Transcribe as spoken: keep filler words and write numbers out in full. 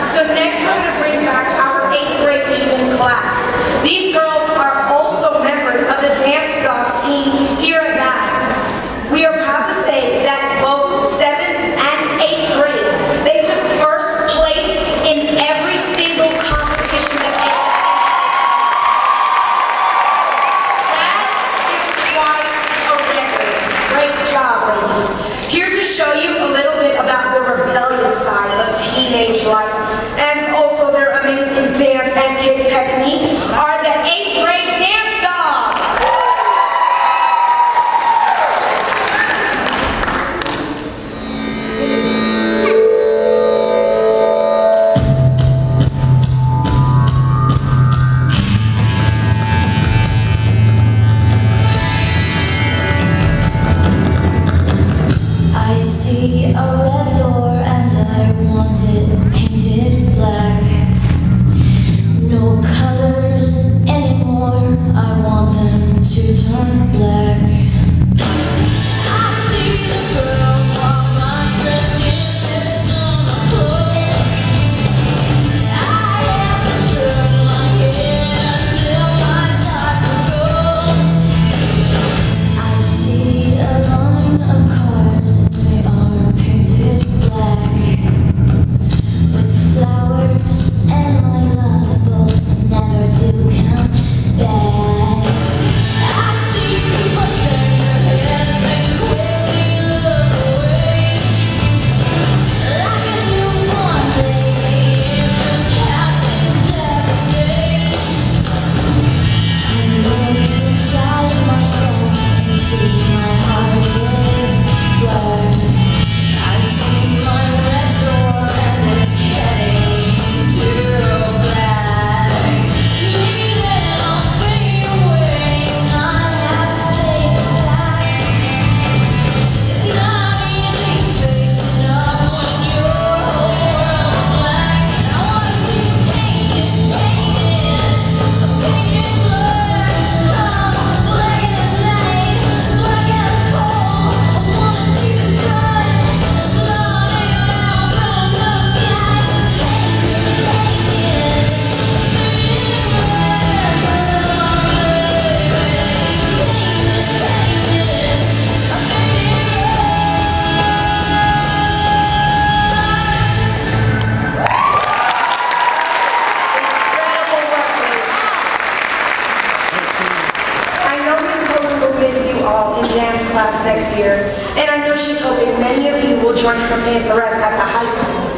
So next we're going to bring back our eighth grade evening class. These girls are also members of the Dance Dogs team here at Madden. We are proud to say that both seventh and eighth grade, they took first place in every single competition that they Great job, ladies. Here to show you a little bit about the rebellious side of teenage life and also their amazing dance and kick technique are the eighth grade Dance Dogs. I see a red door and I want it painted black. No colors anymore, I want them to turn black. I see the girls walk my dressed in their summer clothes. I have to turn my head until my darkness goes. I see a line of cars. They are painted black with flowers and my love both never do come back. I see people turn their heads and quickly look away like a newborn baby. It just happens every day. I'm looking inside myself and see my heart is black. I see my red door and it's heading into black. Leaving all fade away, not have to face the facts. It's not easy facing up when your whole world's black. I wanna see you painted, painted, painted black. Oh, black as night, black as coal. I wanna see the sun. I know Miz Pullen will miss you all in dance class next year, and I know she's hoping many of you will join her Pantherettes at the high school.